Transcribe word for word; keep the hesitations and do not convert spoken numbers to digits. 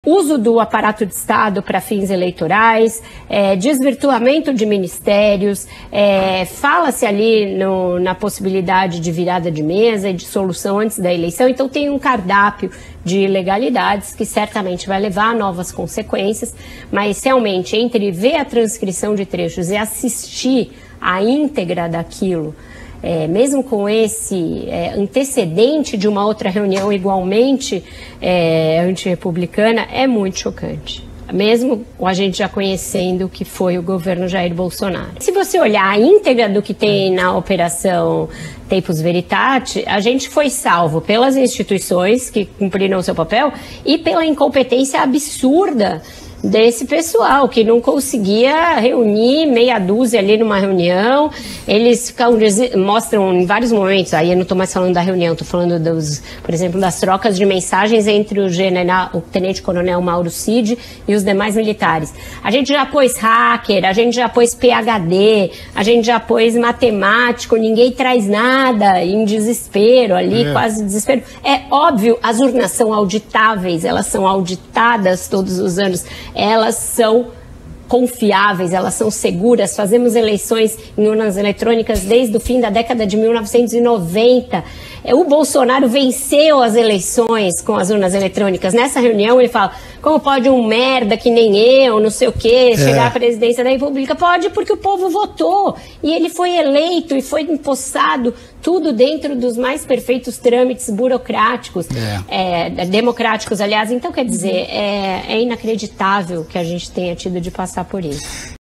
uso do aparato de Estado para fins eleitorais, é, desvirtuamento de ministérios, é, fala-se ali no, na possibilidade de virada de mesa e de solução antes da eleição, então tem um cardápio de ilegalidades que certamente vai levar a novas consequências, mas realmente entre ver a transcrição de trechos e assistir a íntegra daquilo, É, mesmo com esse é, antecedente de uma outra reunião igualmente é, antirrepublicana, é muito chocante. Mesmo a gente já conhecendo o que foi o governo Jair Bolsonaro. Se você olhar a íntegra do que tem na Operação Tempus Veritate, a gente foi salvo pelas instituições que cumpriram o seu papel e pela incompetência absurda desse pessoal, que não conseguia reunir meia dúzia ali numa reunião. Eles ficam, mostram em vários momentos, aí eu não estou mais falando da reunião, estou falando, dos, por exemplo, das trocas de mensagens entre o general, o tenente-coronel Mauro Cid e os demais militares. A gente já pôs hacker, a gente já pôs P H D, a gente já pôs matemático, ninguém traz nada, em desespero ali, é. quase desespero. É óbvio, as urnas são auditáveis, elas são auditadas todos os anos, elas são confiáveis, elas são seguras. Fazemos eleições em urnas eletrônicas desde o fim da década de mil novecentos e noventa. O Bolsonaro venceu as eleições com as urnas eletrônicas. Nessa reunião ele fala, como pode um merda que nem eu, não sei o quê, chegar é. à presidência da República? Pode, porque o povo votou e ele foi eleito e foi empossado, tudo dentro dos mais perfeitos trâmites burocráticos, é. É, democráticos, aliás. Então, quer dizer, é, é inacreditável que a gente tenha tido de passar por isso.